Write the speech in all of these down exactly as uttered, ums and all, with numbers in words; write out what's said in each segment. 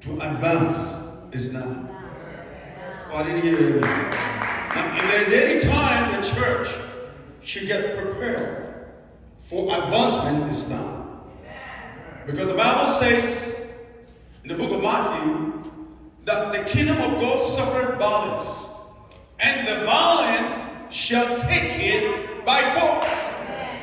to advance is now. Oh, I didn't hear you. Now, if there's any time the church should get prepared for advancement, it's now. Because the Bible says in the book of Matthew that the kingdom of God suffered violence, and the violence shall take it by force.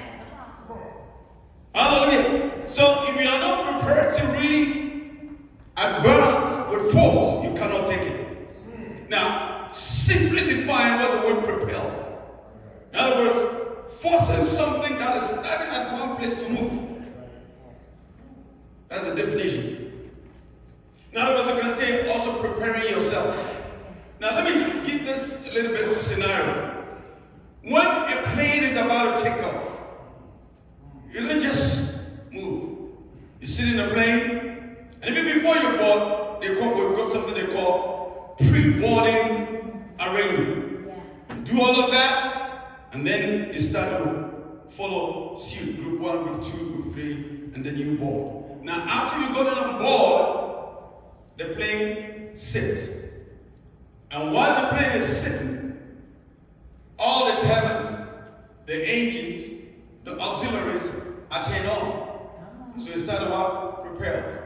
Hallelujah. So if you are not prepared to really advance with force, you cannot take it. Now, simply define what's the word propelled. In other words, force is something that is standing at one place to move. That's the definition. In other words, you can say also preparing yourself. Now let me give this a little bit of scenario. When a plane is about to take off, you don't just move. You sit in a plane, and even before you board, they call, we've got something they call pre-boarding arrangement. Yeah. You do all of that, and then you start to follow suit. Group one, group two, group three, and then you board. Now, after you go on board, the plane sits. And while the plane is sitting, all the turbines, the engines, the auxiliaries are turned on. So you start about prepare.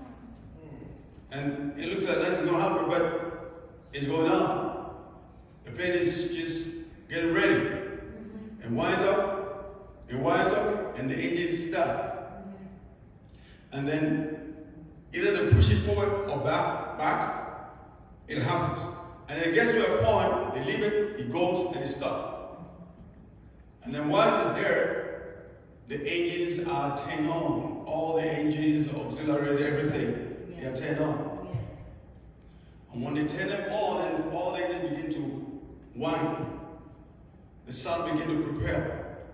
And it looks like nothing's going to happen, but it's going on. The plane is just getting ready. And winds up, it winds up, and the engines start. And then either they push it forward or back, back, it happens. And it gets to a point, they leave it, it goes, and it stops. And then once it's there, the engines are turned on. All the engines, auxiliaries, everything, yeah. They are turned on. Yes. And when they turn them on, and all the engines begin to wind, the sun begins to propel.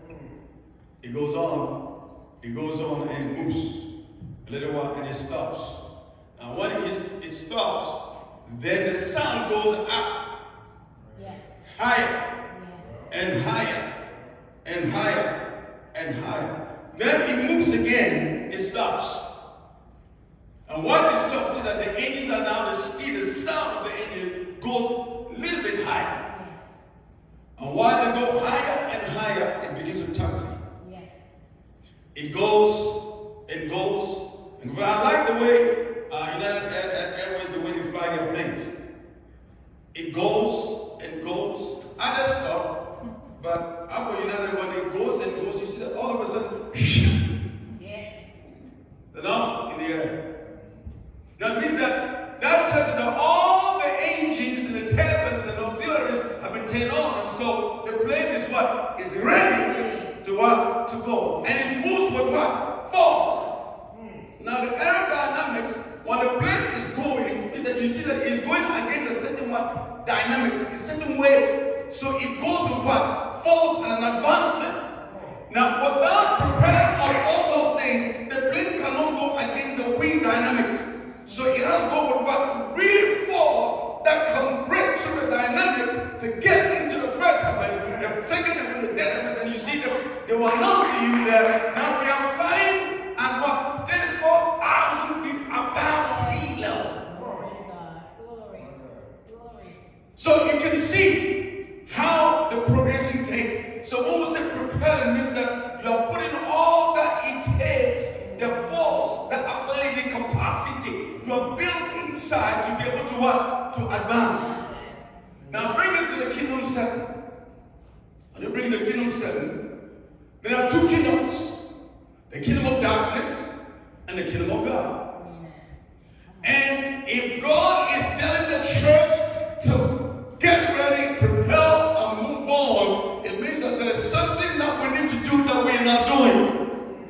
It goes on, it goes on, and it moves a little while, and it stops. And when it, it stops, then the sound goes up, yes. Higher, yes. And higher, and higher, and higher. Then it moves again, it stops. And once it stops, so that the engines are now, the speed, the sound of the engine goes a little bit higher. Yes. And while it goes higher and higher, it begins to taxi. Yes. It goes, it goes, and I like the way Uh, United Airways, the way they fly their planes. It goes and goes. I just stop, but after United, when it goes and goes, you see that all of a sudden, yeah. Then off in the air. That means that that tells you that all the engines and the turbines and auxiliaries have been turned on, and so the plane is what? Is ready to what? To go. And it moves with what? Force. Now the aerodynamics, when the plane is going, is that you see that it's going against a certain what? Dynamics, a certain waves. So it goes with what? Force and an advancement. Now without preparing of all those things, the plane cannot go against the wind dynamics. So it has to go with what? Real force that can break through the dynamics to get into the first heavens, the second heaven, the third heavens, and you see them, they will announce to you that now we are flying and what? thirty-four thousand feet above sea level. Glory to God. Glory. Glory. So you can see how the progression takes. So when we say propel, it means that you are putting all that it takes, the force, the ability, capacity, you are built inside to be able to what? To advance. Now bring it to the kingdom seven. When you bring the kingdom seven, there are two kingdoms. The kingdom of darkness and the kingdom of God. And if God is telling the church to get ready, propel, and move on, it means that there is something that we need to do that we are not doing.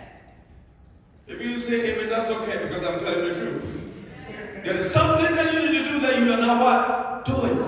If you say amen, that's okay, because I'm telling the truth. There is something that you need to do that you are not what? Doing.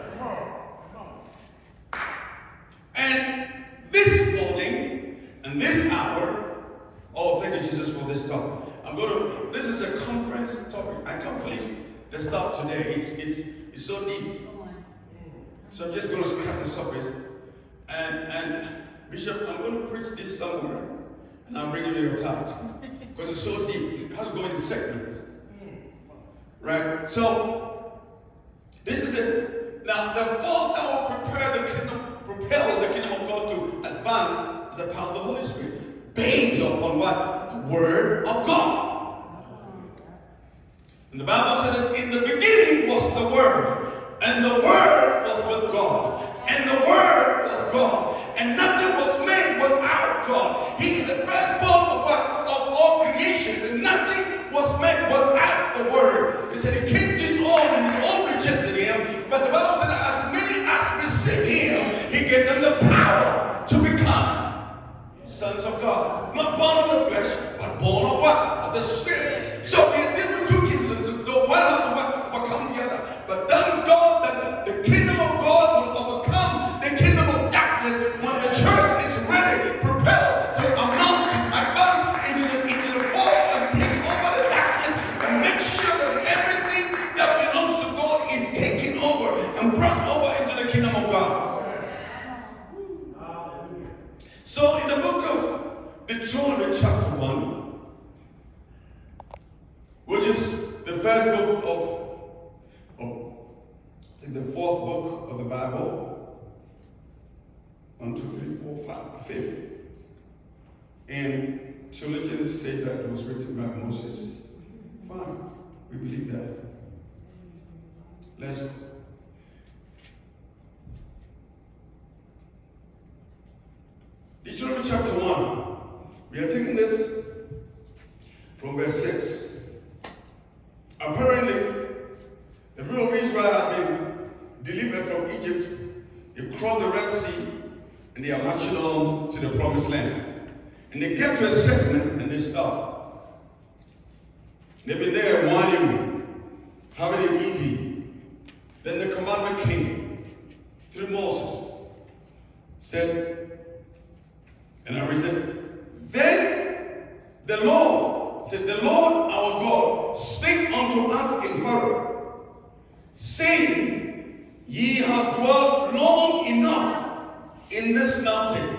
And this morning, and this hour, oh, thank you, Jesus, for this topic. I'm going to, this is a conference topic. I can't finish the stuff today. It's, it's, it's so deep. So I'm just going to scratch the surface. And, and Bishop, I'm going to preach this somewhere, and I'm bringing you your tithe. Because it's so deep. It has to go in segments. Right? So, this is it. Now, the force that will prepare the kingdom, propel the kingdom of God to advance is the power of the Holy Spirit. Based upon what? The Word of God. And the Bible said that in the beginning was the Word. And the Word was with God. And the Word was God. And nothing was made without God. He is the firstborn of what? Of all creations. And nothing was made without the Word. He said he came to his own and his own rejected him. But the Bible said that as many as received him, he gave them the power to become sons of God. Not born of the flesh, but born of what? Of the Spirit. So we deal with two kingdoms. So one have to overcome the other. But thank God that the kingdom of God will overcome the kingdom of darkness when the church is ready, propelled to amount to advance into the, into the force and take over the darkness and make sure that everything that belongs to God is taken over and brought over into the kingdom of God. So in the book of Deuteronomy chapter one, which is the first book of, of I think the fourth book of the Bible, one, two, three, four, five, fifth. And theologians say that it was written by Moses. Fine, we believe that. Let's go. Deuteronomy chapter one. We are taking this from verse six. Apparently, the people of Israel had been delivered from Egypt. They crossed the Red Sea and they are marching on to the promised land. And they get to a segment and they stop. They've been there whining, having it easy. Then the commandment came through Moses. Said, and I said, then the Lord said, the Lord our God spake unto us in Horeb, saying, ye have dwelt long enough in this mountain.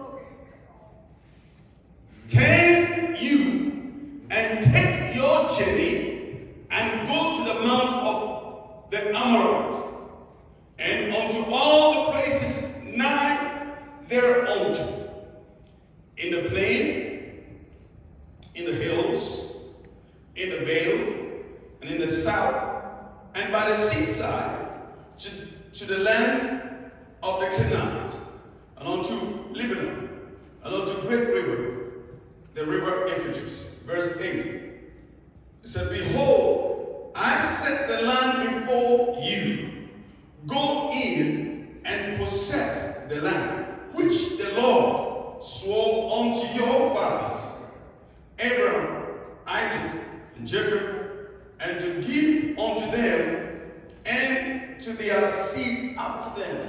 Turn you and take your journey and go to the mount of the Amorites and unto all the places nigh thereunto, in the plain, in the hills, in the vale, and in the south, and by the seaside, to, to the land of the Canaanites, and unto Lebanon, and unto great river, the river Euphrates. Verse eight. It said, behold, I set the land before you. Go in and possess the land, which the Lord swore unto your fathers, Abraham, Isaac, and Jacob, and to give unto them and to their seed after them.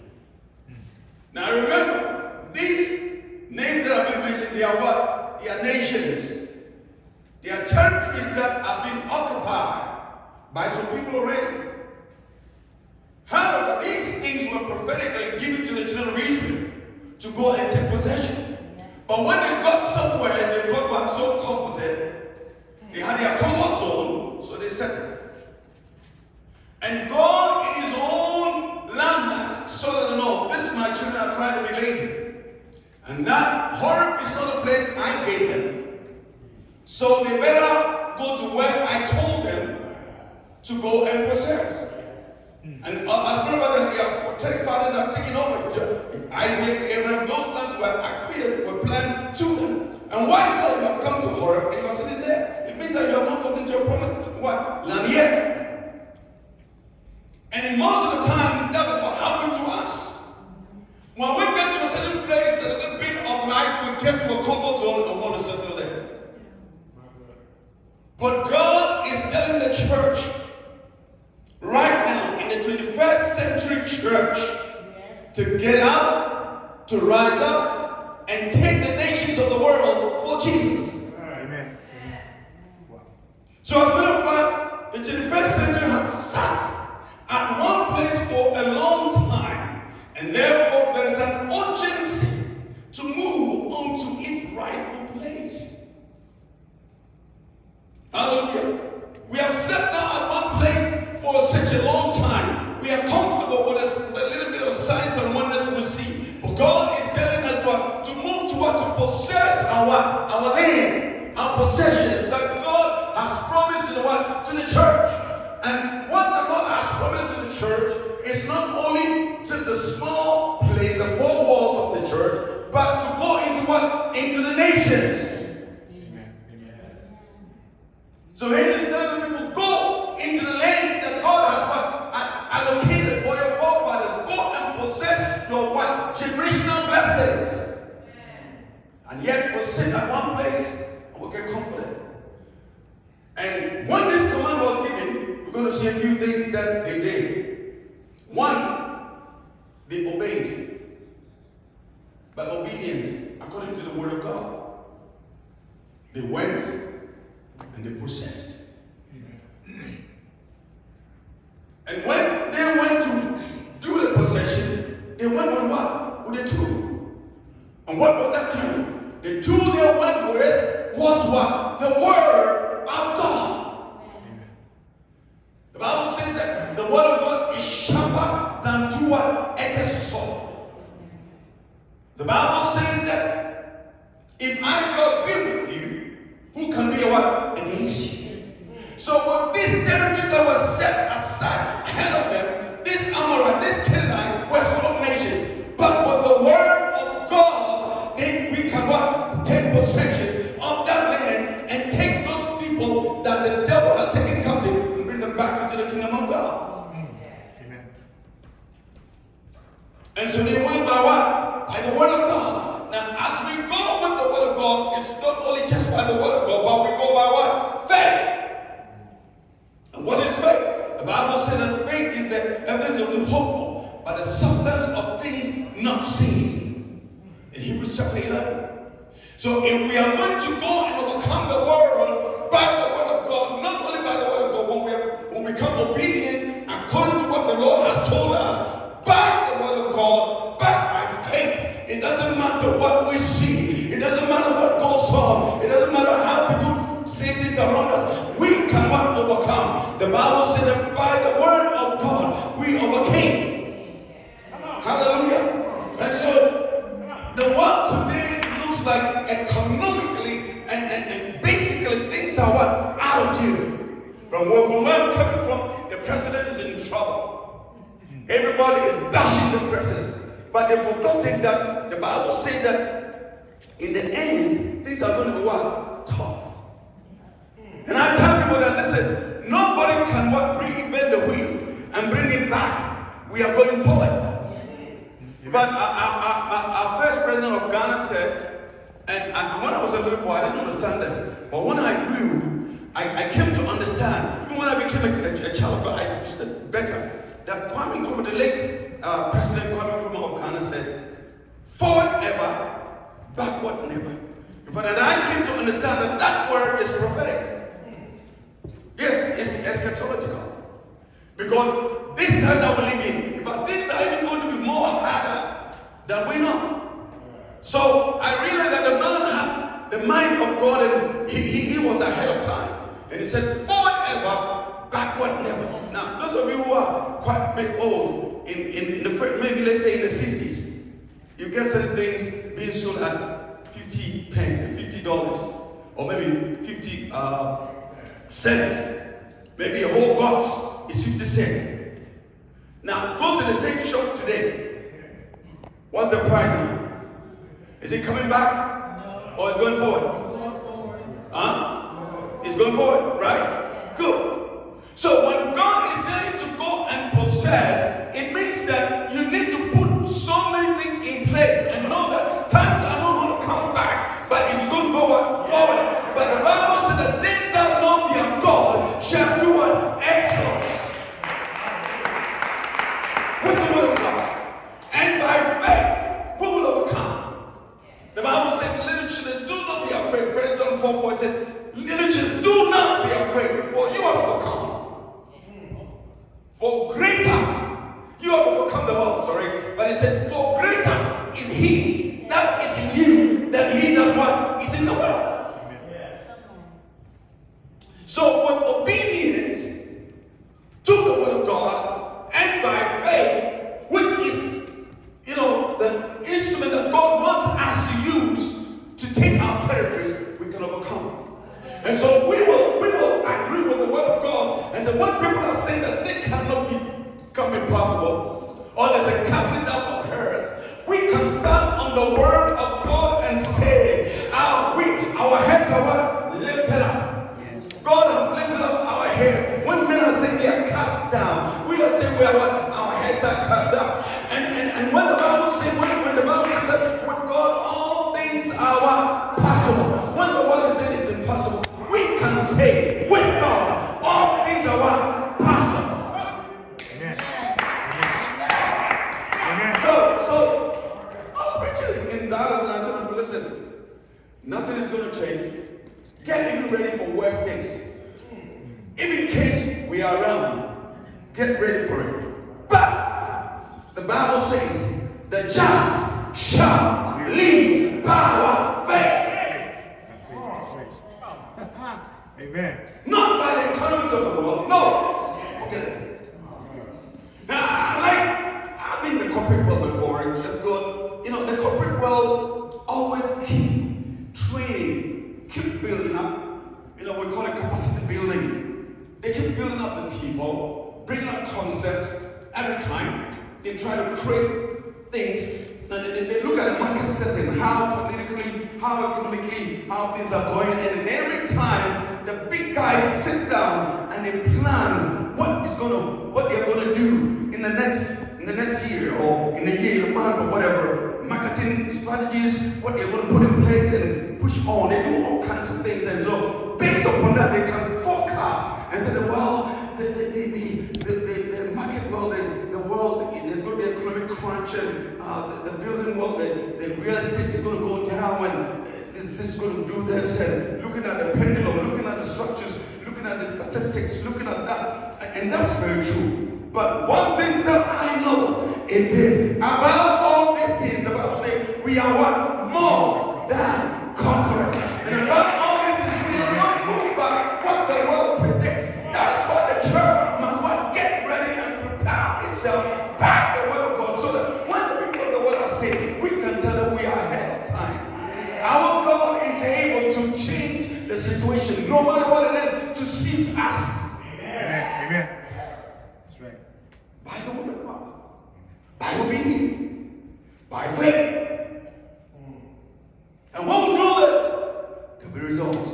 Now remember, these names that have been mentioned, they are what? They are nations. They are territories that have been occupied by some people already. However, these things were prophetically given to the children of Israel to go and take possession. But when they got somewhere and they got what, so comforted, they had their comfort zone, so they settled. And God in his own landmass saw that, no, this my children are trying to be lazy. And that Horeb is not a place I gave them. So they better go to where I told them to go and possess. And as part of their prophetic fathers have taken over, Isaac, Abraham, those lands were acquired, were planned to them. And why is that you have come to Horeb and you are sitting there? It means that you have not gotten to your promised what? Land yet. And in most of the time, that is what happened to us. When we get to a certain place, a little bit of life, we get to a comfort zone and want to settle there. But God is telling the church right now, in the twenty-first century church, to get up, to rise up, and take the nations of the world for Jesus. Amen. Wow. So as a matter of fact, the twenty-first century has sat at one place for a long time. And therefore, there is an urgency to move on to its rightful place. Hallelujah. We have set now we are comfortable with a, a little bit of signs and wonders we see. But God is telling us what? To move to what? To possess our, our land, our possessions that God has promised to the what? To the church. And what the Lord has promised to the church is not only just the small place, the four walls of the church, but to go into what? Into the nations. Amen. So he is telling the people, go into the lands that God has what? Allocated for your forefathers. Go and possess your what? Generational blessings. And yet we'll sit at one place and we'll get comforted. And when this command was given, we're going to see a few things that they did. One, they obeyed. By obedient, according to the word of God. They went and they possessed. And when they went to do the possession, they went with what? With a tool. And what was that tool? The tool they went with was what? The word of God. The Bible says that the word of God is sharper than two what? Edged sword. The Bible says that if I God be with you, who can be what? Against you. So with this territory that was set aside ahead of them, this Amorite, this Canaanite were strong nations. But with the word of God, then we can what? Take possession of that land and take those people that the devil has taken captive and bring them back into the kingdom of God. Amen. And so they went by what? By the word of God. Now, as we go with the word of God, it's not only just by the word of God, but we go by what? Faith. And what is faith? The Bible says that faith is the evidence of the hopeful, but the substance of things not seen. In Hebrews chapter eleven. So if we are going to go and overcome the world by the word of God, not only by the word of God, when we, are, when we become obedient according to what the Lord has told us, by the word of God, backed by faith. It doesn't matter what we see. It doesn't matter what goes on. It doesn't matter how people say things around us. We cannot overcome. The Bible said that by the word of God, we overcame. Hallelujah. And so, the world today looks like economically and, and, and basically things are what? Out of jail. From where, from where I'm coming from, the president is in trouble. Everybody is bashing the president. But they've forgotten that the Bible says that in the end, things are going to be what? Tough. And I tell people that, listen, nobody can what? Reinvent the wheel and bring it back. We are going forward. In fact, our, our, our, our first president of Ghana said, and I, when I was a little boy, I didn't understand this. But when I grew, I, I came to understand, even when I became a, a, a child, I understood better. That Kwame Nkrumah, the late uh, President Kwame Nkrumah of Ghana said, forward ever, backward never. But then I came to understand that that word is prophetic. Yes, it's eschatological. Because this time that we live in, in fact, things are even going to be more harder than we know. So I realized that the man had the mind of God and he, he, he was ahead of time. And he said, forward ever, backward never. Now, those of you who are quite bit old, in, in, in the maybe let's say in the sixties, you get certain things being sold at fifty pence, fifty dollars, or maybe fifty uh, cents. Maybe a whole box is fifty cents. Now, go to the same shop today. What's the price now? Is it coming back? No. Or is it going forward? Going forward. Huh? It's going forward, right? Good. So when God is telling you to go and possess, it means that you need to put so many things in place and know that times are not going to come back, but it's going to go forward. But the Bible says that they that know their God shall do what? Exploits. With the word of God. And by faith, we will overcome. The Bible said, little children, do not be afraid. First John four four said, little children, do not be afraid, for you are overcome. For greater, you have overcome the world, sorry. But he said, for greater is he that is in you than he that what is in the world. Amen. So with obedience to the word of God and by And so when people are saying that they cannot become impossible, or there's a casting down of heads, we can stand on the word of God and say, our, we, our heads are what? Lifted up. Yes. God has lifted up our heads. When men are saying they are cast down, we are saying we are what? Our heads are cast down. And, and, and when the Bible says, when, when the Bible says that with God all things are what? Possible. When the world is saying it's impossible, we can say with God all things are what? Possible. Amen. Amen. So, so I was preaching in Dallas and I told people, listen, nothing is going to change. Get even ready for worse things. If in case we are around, get ready for it. But the Bible says, the just shall live by faith. Amen. Not by the economies of the world. No. Forget it. Now, I like, I've been in the corporate world before. That's good. You know, the corporate world always keep training, keep building up. You know, we call it capacity building. They keep building up the people, bringing up concepts every time. They try to create things. Now, they, they look at the market setting, how politically, how economically, how things are going. And every time, the big guys sit down and they plan what is going to, what they're going to do in the next, in the next year, or in a year, in a month, or whatever. Marketing strategies, what they're going to put in place and push on. They do all kinds of things. And so, based upon that, they can forecast and say, well, the, the, the, the, the, the market world, the, the world, there's going to be economic crunch, and uh, the, the building world, the, the real estate is going to go down, and this is going to do this, and looking at the pendulum, looking at the structures, looking at the statistics, looking at that, and that's very true. But one thing that I know is this: above all these things, the Bible says we are what? More than conquerors. And above all these things, we are not moved by what the world predicts. That is why the church must what? Get ready and prepare itself by the word of God, so that when the people of the world are saved, we can tell them we are ahead of time. Our God is able to change the situation, no matter what it is, to suit us. Amen. Amen. Yes. That's right. By the word of God, by obedience, by faith. And what will do this? There will be results.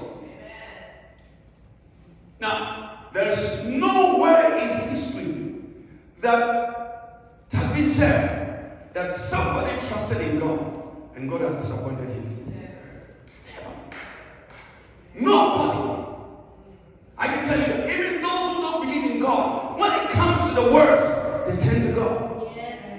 Now, there is nowhere in history that it has been said that somebody trusted in God and God has disappointed him. Never. Nobody. I can tell you that even those who don't believe in God, when it comes to the words, they tend to God.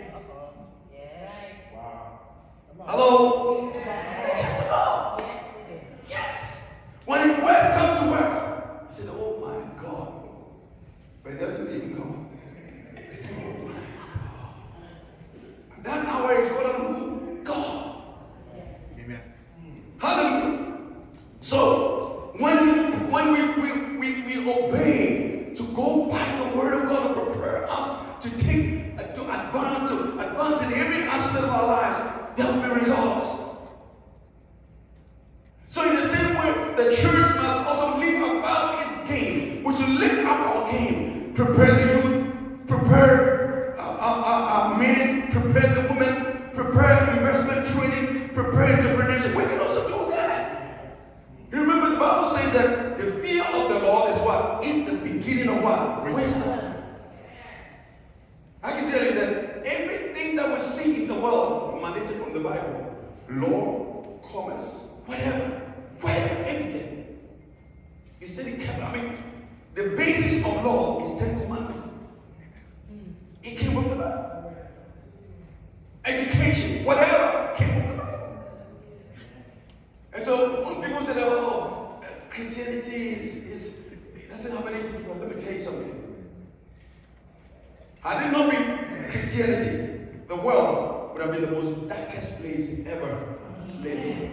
Hello? They tend to God. Yes. When it words come to words, he said, oh my God. But he doesn't believe in God. He said, oh my God. And that now is God on who? God. Amen. Hallelujah. So when we when we, we, we, we obey to go by the word of God to prepare us to take to advance to advance in every aspect of our lives, there will be results. So in the same way, the church must also live above its game. We should lift up our game. Prepare the youth, prepare our, our, our men, prepare the women, prepare investment training, prepare entrepreneurship. We can also do that. You remember the Bible says that the fear of the Lord is what? Is the beginning of what? Wisdom. I can tell you that everything that we see in the world emanated from the Bible. Law, commerce, whatever, whatever, everything. Is taken care of. I mean, the basis of law is Ten Commandments. It came from the Bible. Education, whatever, came from the Bible. And so when people say, oh, Christianity is, is it doesn't have anything to do, let me tell you something. Had it not been Christianity, the world would have been the most darkest place ever lived.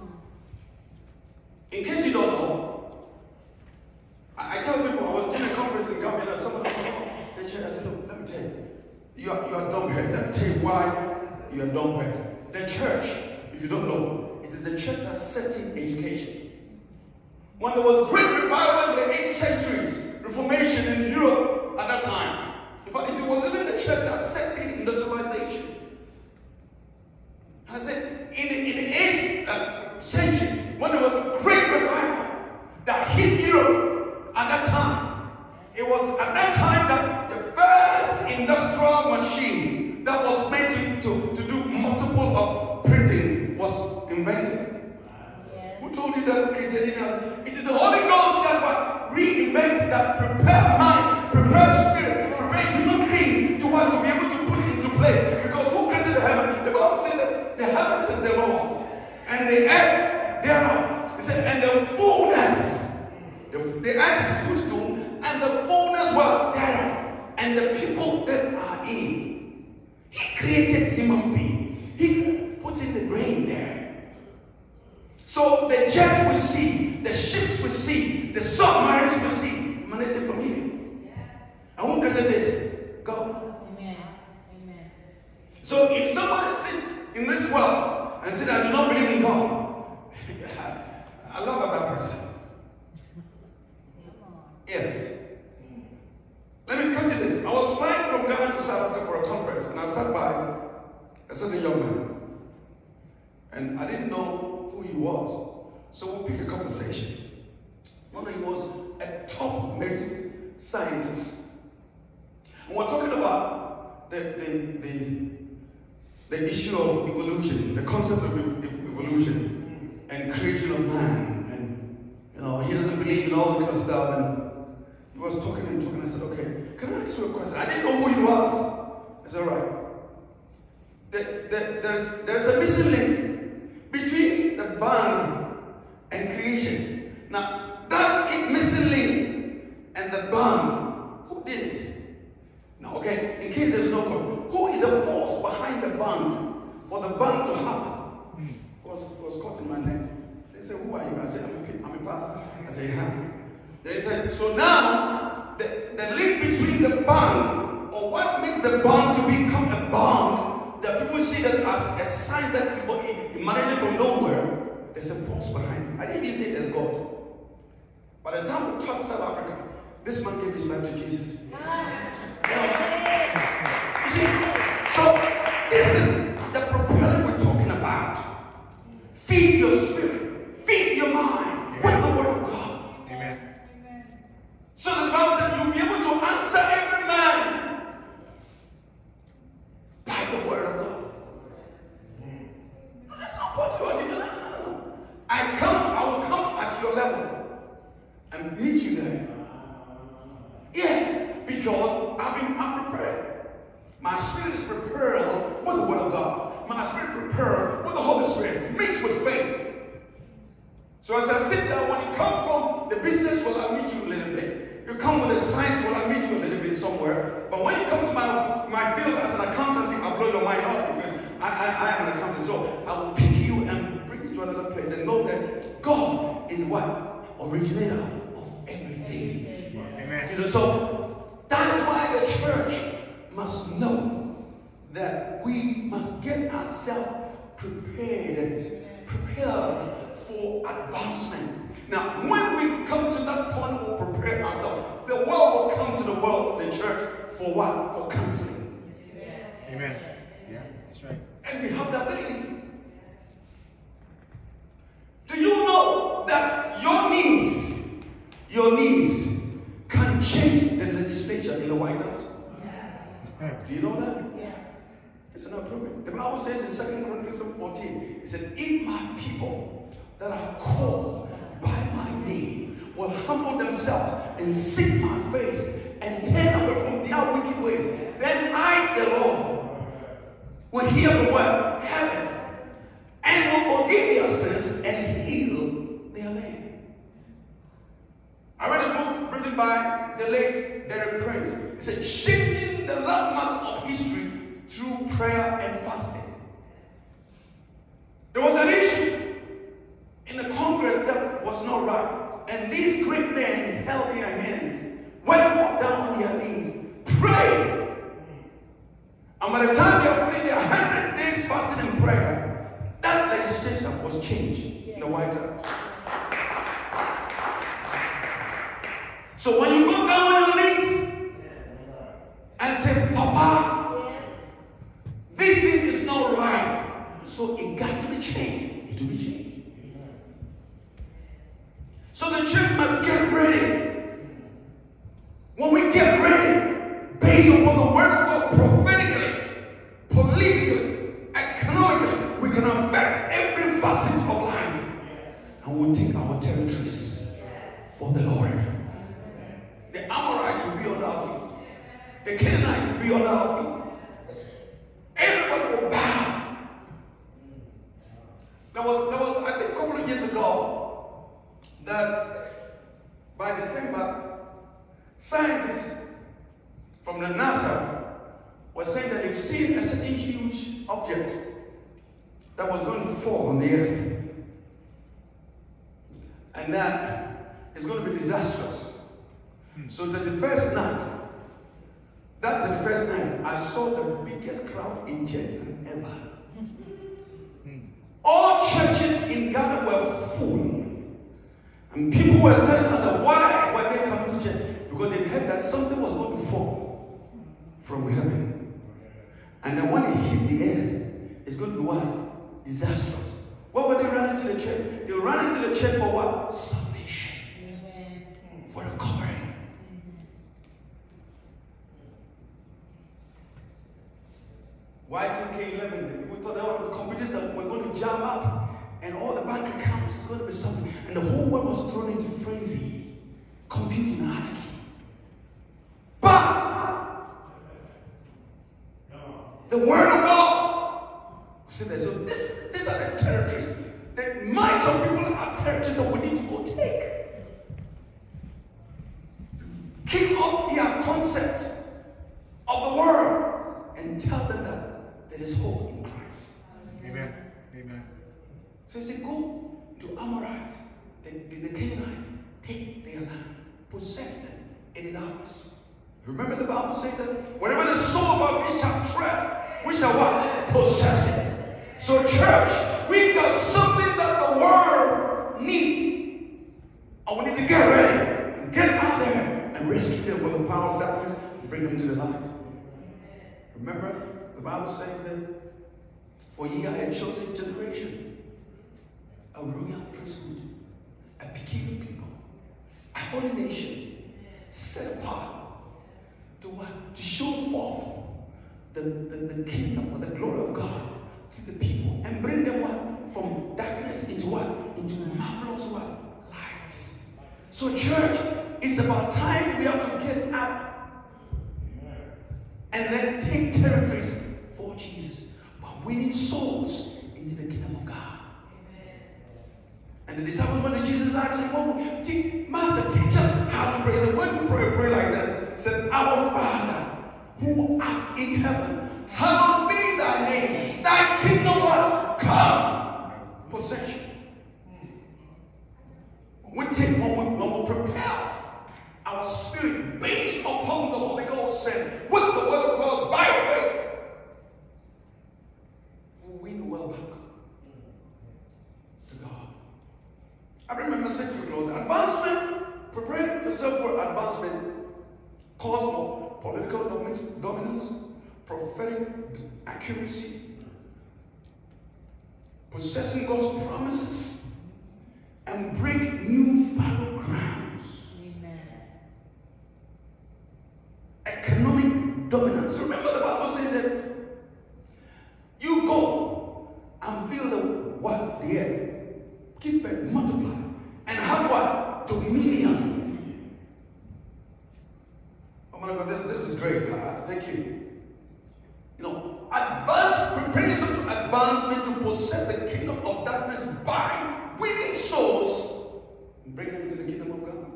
In case you don't know, I, I tell people, I was doing a conference in Gambia, and someone said, oh, the church, I said, look, let me tell you, you are, you are dumb-headed. Let me tell you why you are dumb-headed. The church, if you don't know, it is the church that sets in education. When there was great revival in the eighth centuries, Reformation in Europe at that time. In fact, it was even the church that set in industrialization. And I said, in the, in the eighth uh, century, when there was a great revival that hit Europe at that time, it was at that time that the first industrial machine that was made to, to, to do multiple of printing was invented. Yes. Who told you that Christianity has? It is the Holy Ghost that what reinvent, that prepare minds, prepare spirit, prepare human beings to what to be able to put into place. Because who created the heaven? The Bible said that the heavens is the Lord, and the earth thereof. It said, and the fullness, the, the earth is footstool, and the fullness what thereof, and the people that are in. He created human being. He put in the brain there. So the jets we see, the ships we see, the submarines we see, emanated from him. Yes. And who created this? God. Amen. Amen. So if somebody sits in this world and says, I do not believe in God, I love that person. Yes. Let me cut to this. I was flying from Ghana to South Africa for a conference, and I sat by a certain young man. And I didn't know who he was. So we'll pick a conversation. One of he was a top merited scientist. And we're talking about the, the, the, the issue of evolution, the concept of evolution and creation of man. And you know, he doesn't believe in all that kind of stuff. And he was talking and talking. I said, okay, can I ask you a question? I didn't know who he was. I said, all right. The, the, there's, there's a missing link between the band and creation. Now, that missing link and the band, who did it? Now, okay, in case there's no God, who is the force behind the band for the band to happen? It was, it was caught in my neck. They said, who are you? I said, I'm a, I'm a pastor. I said, yeah. They said, so now, the, the link between the band, or what makes the band to become a band, that people see that as a sign that it emanated from nowhere, there's a force behind it. I didn't even say there's God. By the time we taught South Africa, this man gave his life to Jesus. You know, you see, so this is the propellant we're talking about. Feed your spirit, feed your mind with the word of God. Amen. So that the Bible said you'll be able to answer every man by the word of God. No, that's not what you are. No, no, no, no, no. I come, I will come at your level and meet you there. Yes, because I've been I'm prepared. My spirit is prepared with the word of God. My spirit prepared with the Holy Spirit, mixed with faith. So as I sit there, when you come from the business, well, I'll meet you a little bit. You come with the science, well, I'll meet you a little bit somewhere. But when you come to my, my field as an accountancy, I'll blow your mind up because I, I, I am an accountant. So I will pick you and bring you to another place and know that God is what? Originator of everything. Amen. You know, so that is why the church must know that we must get ourselves prepared and prepared for advancement. Now, when we come to that point, we'll prepare ourselves. The world will come to the world, the church, for what? For counseling. Amen. Yeah, that's right. And we have the ability. Do you know that your knees, your knees can change the legislature in the White House? Yeah. Do you know that? Yeah. It's not proven. The Bible says in Second Chronicles fourteen, it said, if my people that are called by my name will humble themselves and seek my face and turn away from their wicked ways, then I, the Lord, will hear from where? Heaven, and will forgive their sins and heal their land. I read a book written by the late Derek Prince. It said, changing the landmark of history through prayer and fasting. There was an issue in the Congress that was not right. And these great men held their hands, went down on their knees, prayed. And by the time they were finished their one hundred days fasting and prayer, that legislation was changed in the White House. So when you go down on your knees and say, Papa, this thing is not right, so it got to be changed. It will be changed. So the church must get ready. When we get ready, based upon the word of God, prophetically, politically, economically, we can affect every facet of life. And we'll take our territories for the Lord. The Amorites will be on our feet. The Canaanites will be on our feet. Everybody will bow. There was, there was, I think, a couple of years ago, that by December, scientists from the NASA were saying that they've seen a certain huge object that was going to fall on the earth. And that is going to be disastrous. So thirty-first night, that thirty-first night, I saw the biggest crowd in church than ever. All churches in Ghana were full. And people were telling us, why were they coming to church? Because they heard that something was going to fall from heaven. And then when it hit the earth, it's going to be what? Disastrous. What were they running to the church? They were running to the church for what? Salvation. Amen. For a covering. Y two K eleven, the people thought all the computers were going to jam up and all the bank accounts is going to be something. And the whole world was thrown into frenzy, confusion, anarchy. But the word of God said that. So this, these are the territories. The minds of people are territories that we need to go take. Kick off their concepts of the world and tell them that there is hope in Christ. Amen. Amen. So he said, go to Amorites, the, the, the Canaanite, take their land, possess them. It is ours. Remember the Bible says that wherever the soul of our feet shall tread, we shall what? Possess it. So church, we've got something that the world needs. And we need to get ready and get out there and rescue them from the power of darkness and bring them to the light. Remember, the Bible says that, for ye are a chosen generation, a royal priesthood, a peculiar people, a holy nation, set apart to what? To show forth the, the, the kingdom or the glory of God to the people and bring them what? From darkness into what? Into marvelous what? Lights. So church, it's about time we have to get up and then take territories for Jesus by winning souls into the kingdom of God. And the disciples, when Jesus asked him, well, Master, teach us how to pray. He said, when you pray, pray like this. He said, our Father, who art in heaven, hallowed be thy name. Thy kingdom what? Come. Possession. When we take, when we, when we prepare our spirit based upon the Holy Ghost and with the word of God by faith, we'll win the world back to God. I remember saying to close, advancement, prepare yourself for advancement, calls for political dominance, prophetic accuracy, possessing God's promises, and break new fallow grounds. Amen. Economic dominance. Remember the Bible says that you go and fill the what? The earth. Keep it, multiply, and have what? Dominion. Oh my God, this, this is great. Uh, thank you. You know, advance, preparing yourself to advancement to possess the kingdom of darkness by winning souls and bringing them into the kingdom of God.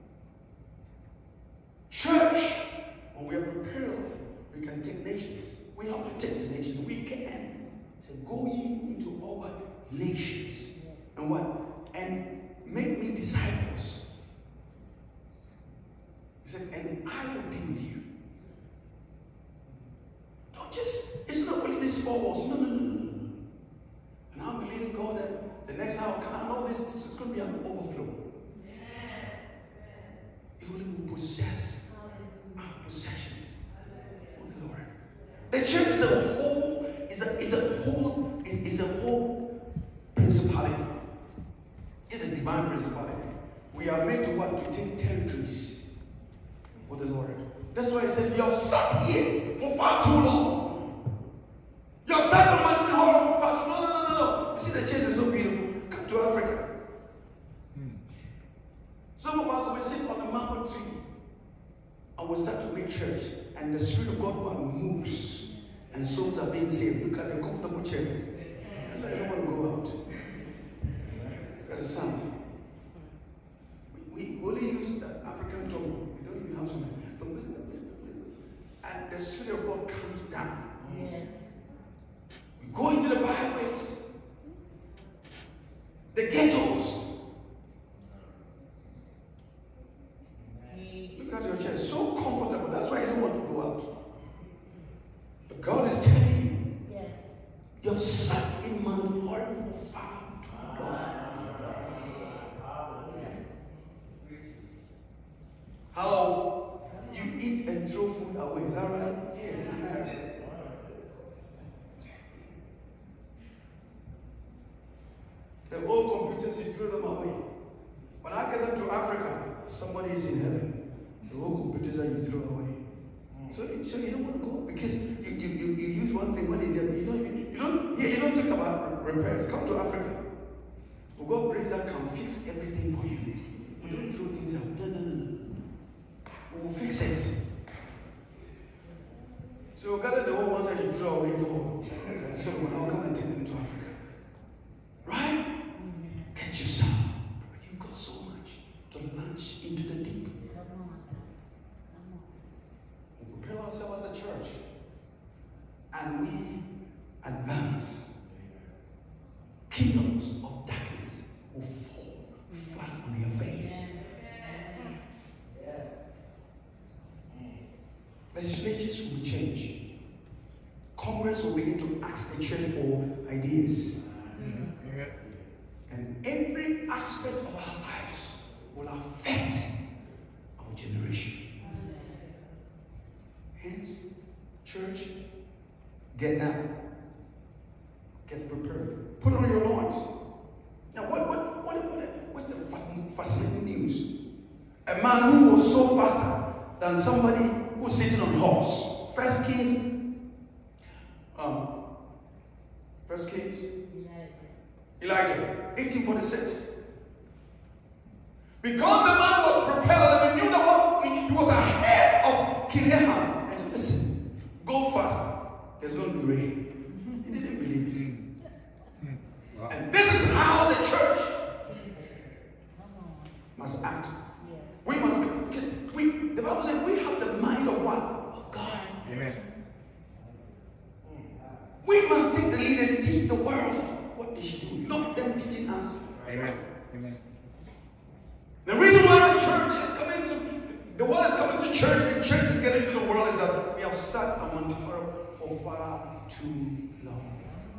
Church, when we are prepared, we can take nations. We have to take the nations. We can. So go ye into all nations. And what? And make me disciples. He said, and I will be with you. Don't just, it's not only these four walls. No, no, no, no, no, no. And I'm believing God that the next hour, can I know this, this is going to be an overflow. If fully will possess our possessions for the Lord. The church is a whole, is a is a whole, is, is a whole principality. It's a divine principality. We are made to what? To take territories for the Lord. That's why he said, you have sat here for far too long. You have sat on Mountain Hall for far too long. No, no, no, no, no. You see, the church is so beautiful. Come to Africa. Hmm. Some of us will sit on the mango tree and we'll start to make church. And the Spirit of God one moves. And souls are being saved. Look at the comfortable chairs. That's why I don't want to go out. Look at the sound. We, we only use the African tongue. We don't even have some. And the Spirit of God comes down. Yeah. We go into the byways, the ghettos. Look at your chair, so comfortable. That's why you don't want to go out. But God is telling you, yes, you have sat in Mount Horeb for far too long. How you eat and throw food away. Is that right? Here in America. The old computers, you throw them away. When I get them to Africa, somebody is in heaven. The old computers that you throw away. So, so you don't want to go because you, you, you, you use one thing when you get you don't even, you don't yeah, you don't talk about repairs. Come to Africa. For God brings that can fix everything for you. We don't throw things out. No, no, no, no. We'll fix it. So gather the old ones that you throw away for uh, Solomon. I'll come and take them to Africa. Right? Get yourself. You've got so much to launch into the deep. We'll prepare ourselves as a church. And we advance. Kingdoms of darkness will fall flat on their face. Legislatures will change. Congress will begin to ask the church for ideas. Mm-hmm. And every aspect of our lives will affect our generation. Hence, church, get up. Get prepared. Put on your loins. Now, what, what, what, what, what's a fascinating news? A man who was so faster than somebody who's sitting on a horse. First Kings, um, First Kings, Elijah, eighteen forty-six. Because the man was propelled and he knew that what, he, he was ahead of King Ahab. And said, listen, go faster. There's going to be rain. He didn't believe it. Wow. And this is how the church must act. We must be, because we, the Bible says we have the mind of what? Of God. Amen. We must take the lead and teach the world what they should do, not them teaching us. Amen. Amen. The reason why the church is coming to, the world is coming to church and church is getting to the world is that we have sat among the world for far too long.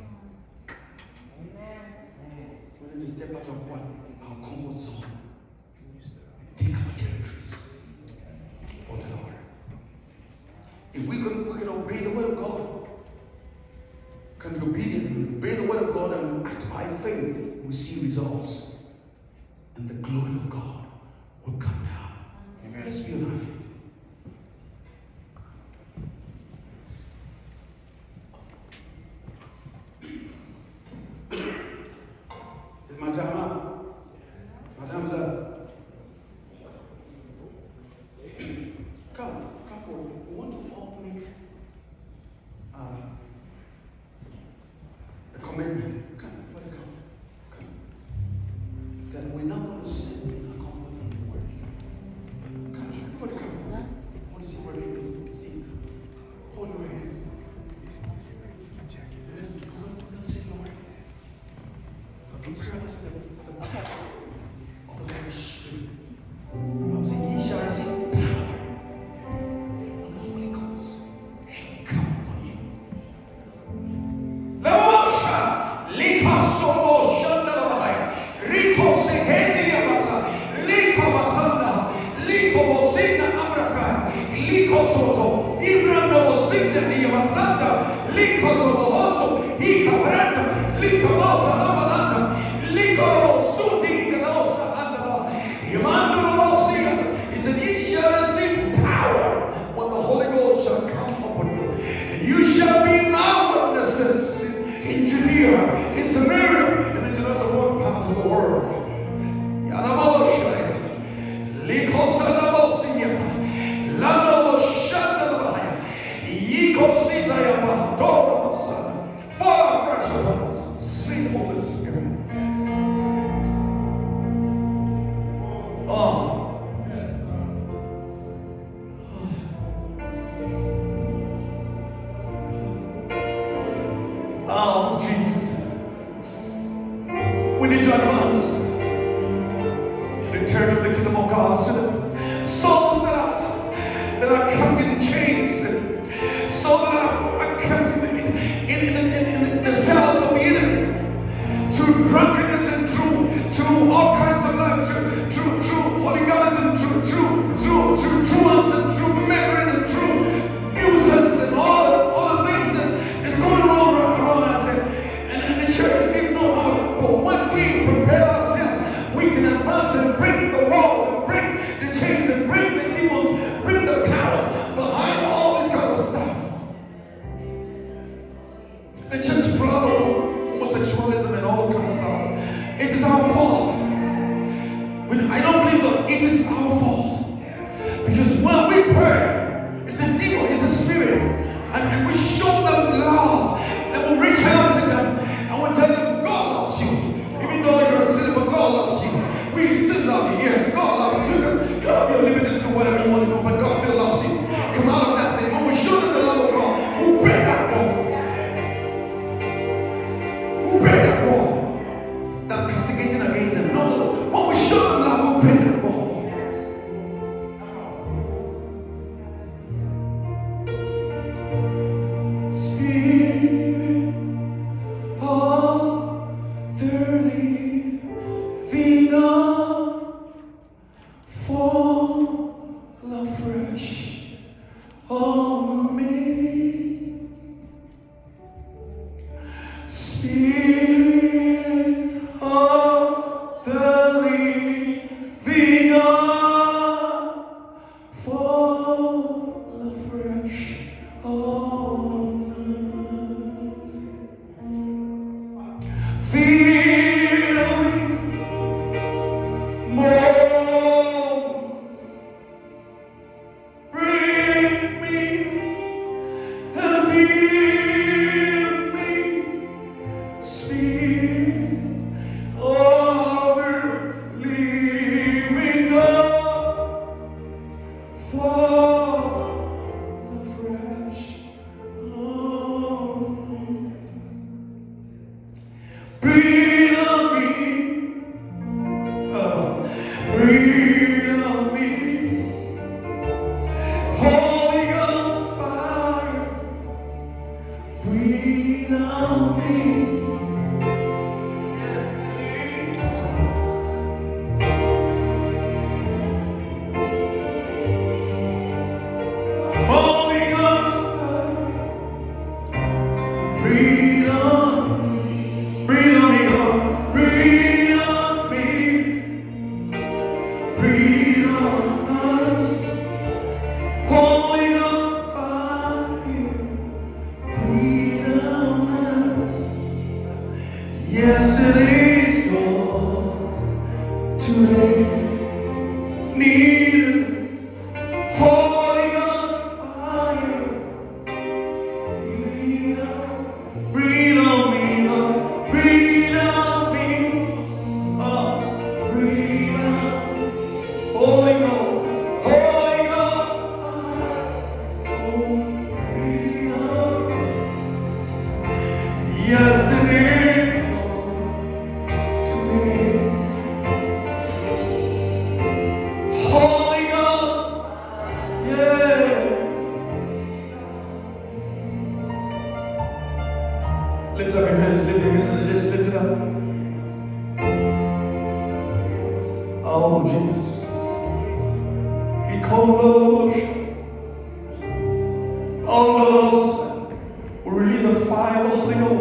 Amen. We need to step out of what? Our comfort zone. Take our territories for the Lord. If we can, we can obey the word of God, can be obedient and obey the word of God and act by faith, we will see results. And the glory of God will come down. Amen. Let's be on our feet. Is my time up? My time's up. Come, come forward. We want to all make uh, a commitment. Come, everybody come. Come. That we're not going to sit in our comfort anymore. Come, everybody come. I want to see where people see. Hold your hand. And then we're going to say, Lord, I prepare us for the power of the Holy Spirit. I'm saying, ye shall receive power. Hikosoto, Ibrando Sinda di Masanda, Likosobohoto, Hikabranda, Likabosa Amalanta, Likobosuti Iganosa Andala, Imandolosia. He said, ye shall receive power when the Holy Ghost shall come upon you. And you shall be my witnesses in Judea, in Samaria, and into the one part of the world. Yanaboshaya, Likosanabosiata, Landaboshandabaya, Yikositaya, Dona, fall afresh upon us. Sweet Holy Spirit. Oh. Oh, Jesus. We need to advance to the return of the kingdom of God. So that souls that are, that are kept in chains, souls that are, are kept in, in, in, in, in, in the cells of the enemy, through drunkenness and through, through all kinds of life, through, through, through hooliganism, through, through, through, through truants and through memory and through nuisance and all, all the things that is going on around us. And, and, and the church didn't know how, but when we prepare ourselves, we can advance and break the walls and break the chains and break the demons, bring the powers behind all this kind of stuff. The church frowned upon homosexualism and all that kind of stuff. It is our fault. When I don't believe that it is our fault. Because when we pray, it's a demon, it's a spirit. And, and we show them love. And we reach out to them. And we tell them, God loves you. Even though you're a sinner, but God loves you. We still love you. Yes, God loves you. You, can, you have your liberty to do whatever you want to do, but God still loves you. Come out of that thing. When we show them the love of God, we'll break that wall. We'll break that wall. That castigating against them. No, no, no. When we show them love, we'll break that wall.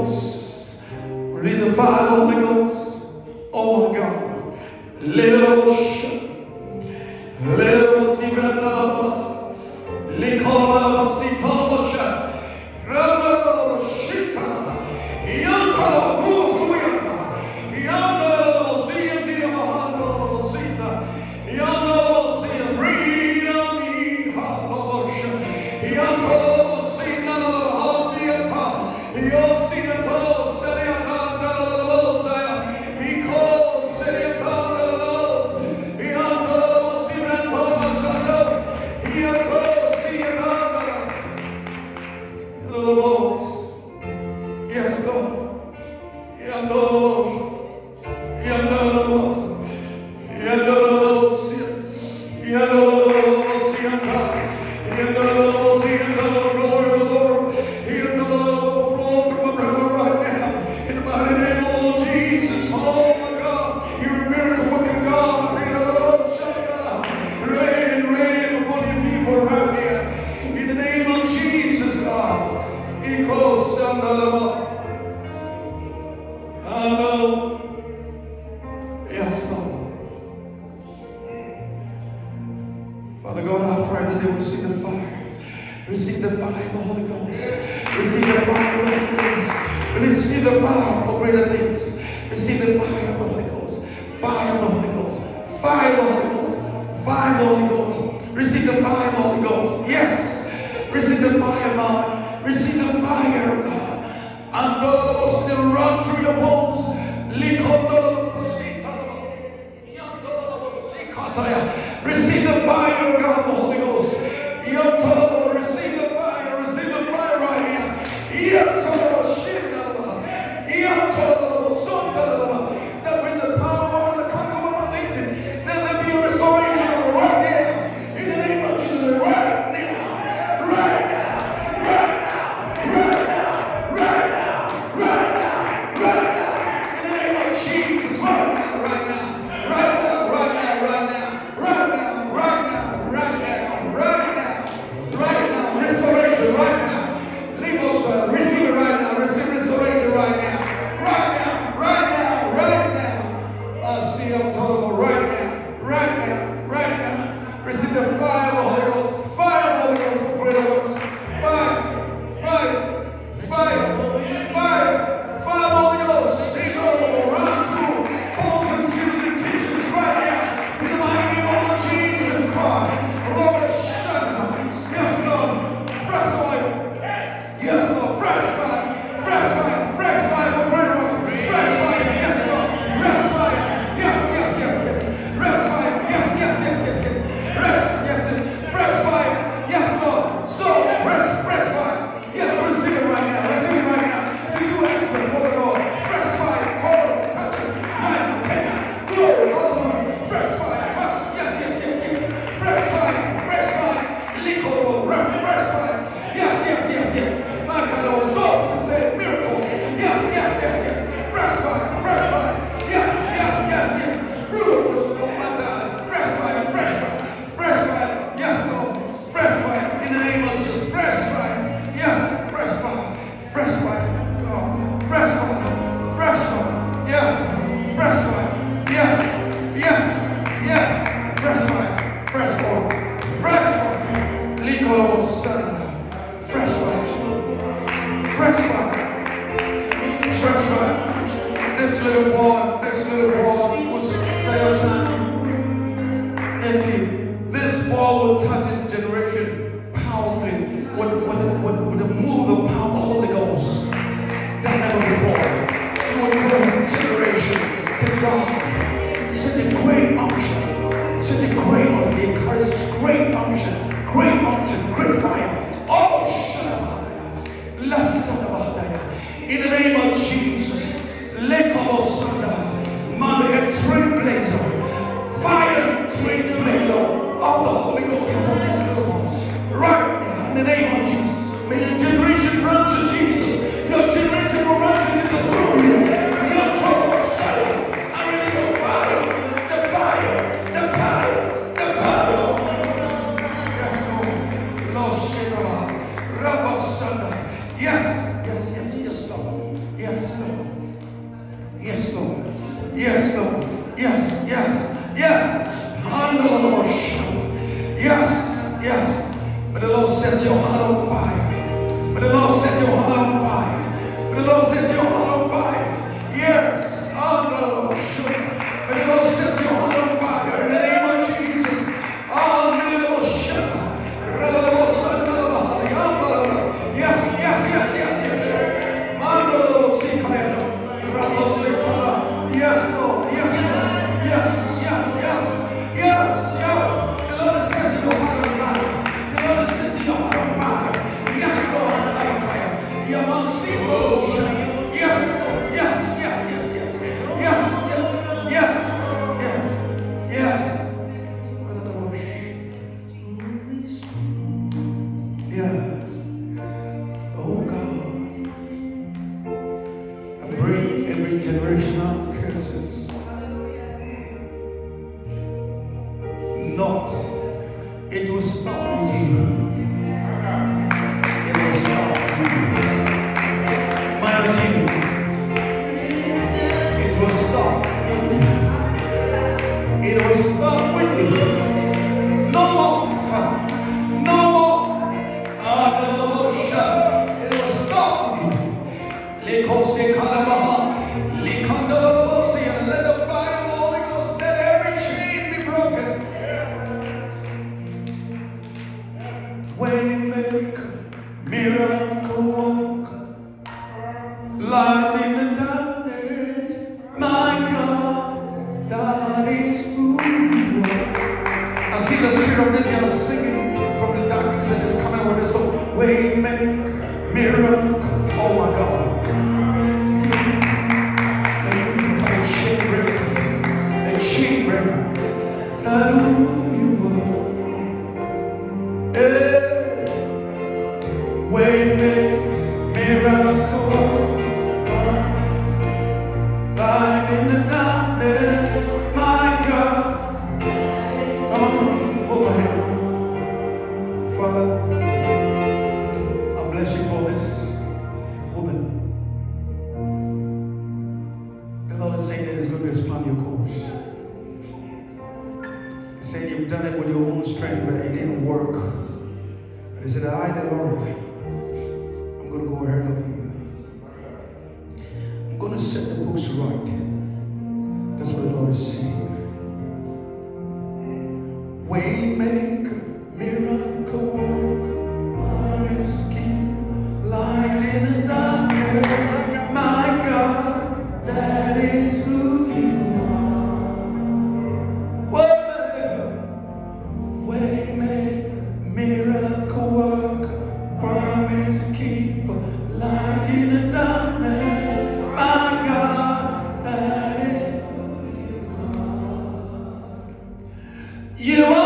Ghost. Release the fire of the Holy Ghost. Oh my God. Let it all shut. Let it all see that love. Let it all see that shut. Rama Shita. Yanta Kusuya. Yanta Sia Nina Mahanda Sita. Yanta Sia breathe on me. Hanosha. Yanta Sina Handiata. Yosina to Seriata Nalabosa. He calls Seriata Nalabos. Yanta Sina Thomas Sando. Yanta Siata Nalabos. Yes, Lord. Yandalabos. Yandalabos. Yandalabos. Yandalabos. Yandalabos. Yandalabos. The glory of the Lord. Yandalabos. Flow through my brother right now. In the mighty name of Lord Jesus. Oh my God. You're a miracle working God. Rain, rain upon your people right now. In the name of Jesus, God. Equals Sandalabos. And uh, yes, Lord. Father God, I pray that they will receive the fire. Receive the fire of the Holy Ghost. Receive the fire of the Holy Ghost. Receive the fire for greater things. Receive the fire of the Holy Ghost. Fire of the Holy Ghost. Fire of the Holy Ghost. Fire of the Holy Ghost. Receive the fire of the Holy Ghost. Yes. Receive the fire, Mom. Receive the fire of God. And all will run through your bones. Receive the fire of God, the Holy Ghost. Receive the fire. Receive the fire right now. That when the power of the conqueror was eaten, then there be a restoration of the right now. In the name of Jesus, right now. Right now. Right now. Right now. Right now. Right now, right now, in the name of Jesus, right now, right now, right now, right now, right now, right now, right now, right now, right now, right now, restoration right now. Legal son, receive it right now, receive restoration right now, right now, right now, right now. I see I'm talking about right now, right now, right now. Receive the fire of the Holy Ghost, fire of the Holy Ghost for greater works. Fire, fire, fire, fire. Fire of the Holy Ghost, run through holes and seals and tissues right now. In the mighty name of Lord Jesus Christ. Lord, shut up. Yes, Lord. Fresh oil. Yes, Lord. Fresh fire. Fresh fire. Fresh fire for greater works. Fresh fire. Yes, Lord. Rest fire. Yes, yes, yes, yes. Rest fire. Yes, yes, yes, yes, yes. Rest, yes, yes. Fresh fire. Yes, Lord. Souls, rest, fresh fire. Yes, receive it right now. Receive it right now. To do expert for the Lord. Fresh fire. Hold it, touch it. Right now, take it. Glory, hallelujah. Fresh fire. Yes, yes, yes, yes, yes. Fresh fire. Fresh fire. Liquid, fresh fire. Yes, yes, yes, yes. My God, our souls can say miracle. Yes, yes, yes, yes. Fresh fire. Fresh fire. Yes, yes, yes, yes. Oh my God. Fresh fire. Fresh fire. Fresh fire. Yes, Lord. Fresh fire. In the name of Jesus. Fresh fire. Yes, fresh fire. Fresh fire. God. Fresh fire. Fresh fire. Yes. Fresh fire. Yes. Yes. Yes. Fresh fire. Fresh oil. Fresh fire. Liquid Santa. Fresh fire. Fresh fire. Fresh fire. This little boy, this little boy was tell son, nephew, this boy will touch his generation powerfully with, with, with, with the move of the power of the Holy Ghost. That never before. He will draw his generation to God. Such a great unction. Such a great unction. He encourages great unction. Great unction. Great fire. Oh, Shadabadaya. Lasadabadaya. In the name of Jesus. Lekabosanda. Manda extreme blazer. Fire extreme blazer of the Holy Ghost. Right now. In the name of Jesus. May your generation run to Jesus. Your generation will run to Jesus through you. Your total fire. I release the fire. The fire. The fire. The fire. Yes, Lord. Lord Shedaba. Rabba Sanda. Yes. Yes, yes, yes, Lord. Yes, Lord. Yes, Lord. Yes, Lord. Yes, yes, yes. Yes, yes. But the Lord set your heart on fire. But the Lord set your heart on fire. But the Lord set your heart on fire. Yes. But the Lord set your heart on fire in the name of Jesus. Yes, yes, yes, yes, yes, yes. Yes, Lord. Yes, Lord. Yes, yes, yes, yes, yes. The Lord is setting your heart on fire. The Lord is setting your heart on fire. Yes, Lord. Yes, Lord. Yes, yes, yes, yes. Yes, yes, yes, yes, yes. Yes. Oh God. I bring every generational curses. Not. It will stop with you. It will stop with you. Minus you. It will stop with you. It will stop with you. No more. No more. It will stop with you. And let the fire of the Holy Ghost, let every chain be broken. Waymaker, miracle worker, light in the darkness, my God, that is who you are. I see the Spirit of this guy singing from the darkness and it's coming over this song. Waymaker, miracle, oh my God. May you become a chain breaker, a chain breaker, that who you are. Hey. Waymaker, miracle, light in the darkness, my God. Someone hold my hands. Father, I bless you for this woman. The Lord is saying that He's going to expand your course. He said you've done it with your own strength, but it didn't work. But He said, I, the Lord, I'm going to go ahead of you. I'm going to set the books right. That's what the Lord is saying. Waymaker, miracle worker, promise keep, light in the darkness, my God, that is who you are. Waymaker, waymaker, miracle worker, promise keeper, light in the darkness, my God, that is who you are.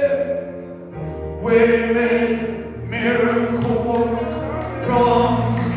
Waymaker, miracle worker, promise